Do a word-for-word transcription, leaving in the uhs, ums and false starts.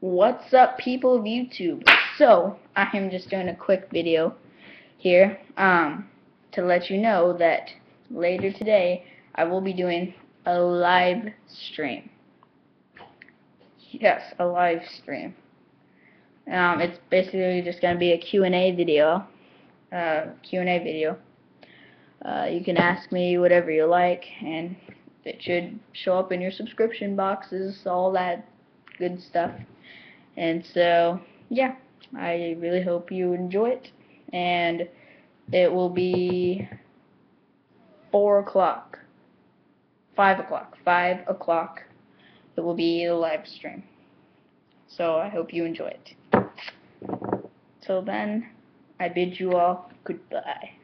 What's up, people of YouTube? So I am just doing a quick video here um to let you know that later today I will be doing a live stream. Yes, a live stream. Um, it's basically just gonna be a Q and A video. Uh, Q and A video. Uh, you can ask me whatever you like, and it should show up in your subscription boxes, all that good stuff. And so, yeah, I really hope you enjoy it. And it will be four o'clock, five o'clock, five o'clock. It will be a live stream. So I hope you enjoy it. Till then, I bid you all goodbye.